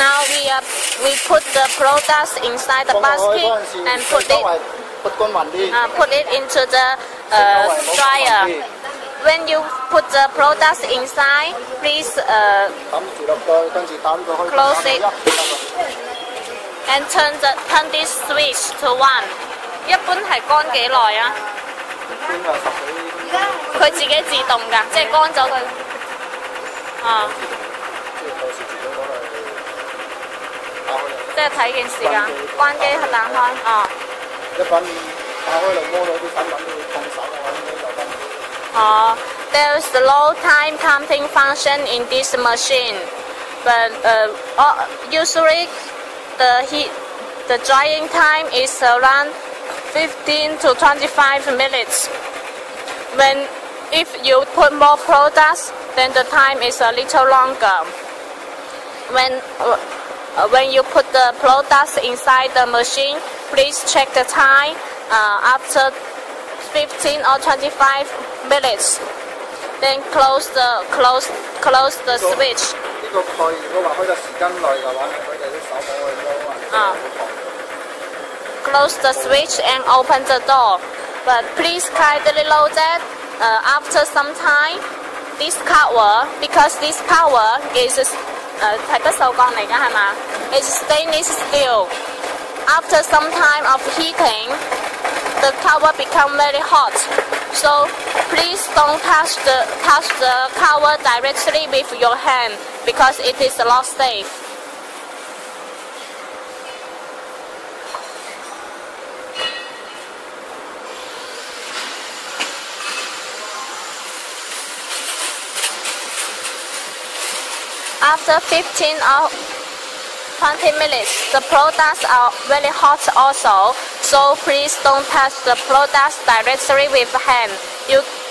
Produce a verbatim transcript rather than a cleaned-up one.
Now we uh, we put the products inside the basket and put it uh, put it into the uh, dryer. When you put the products inside, please uh, close it and turn the turn this switch to one. 一般係乾幾耐啊？佢自己自動㗎，即係乾咗佢。啊。即係睇件時間，關機打開。哦。一品打開嚟摸到啲產品會燙手啊，咁樣就得。哦 ，There's the low time counting function in this machine, but uh, usually the heat, the drying time is around fifteen to twenty-five minutes. When if you put more products, then the time is a little longer. When uh, when you put the products inside the machine, please check the time uh, after fifteen or twenty-five minutes. Then close the close close the switch. 呢個蓋如果話開得時間內嘅話，佢哋啲手冇去咗啊。Close the switch and open the door. But please kindly note that uh, after some time, this cover, because this cover is 誒係不鏽鋼嚟㗎係嘛？ It's stainless steel. After some time of heating, the cover become very hot. So please don't touch the touch the cover directly with your hand because it is not safe. After fifteen or twenty minutes, the products are very hot also, so please don't touch the products directly with hand. You